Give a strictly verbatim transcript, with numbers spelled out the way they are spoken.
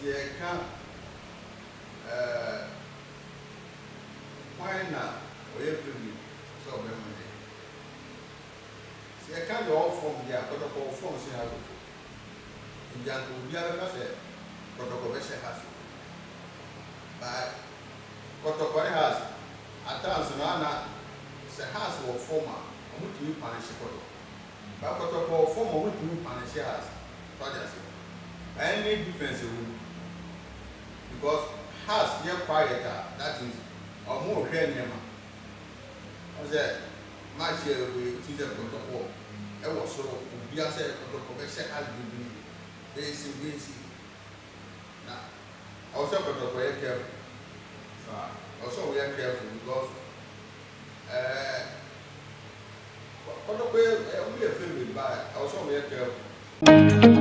you can uh why not? Or every so memory. See, I can't go all from the Kotoko from Singapore. In Janko, the other person, Kotoko has. But Kotoko has at times, Nana, the house or former, and with you punish Kotoko. But Kotoko former with you punish has. Any difference because has near quieter, that is or more clear. I said, my share with teacher Kotoko. I was so we are said Kotoko has been basic basic. Now, also Kotoko very careful. Also, we are careful because uh, Kotoko we are favorite by also we are careful.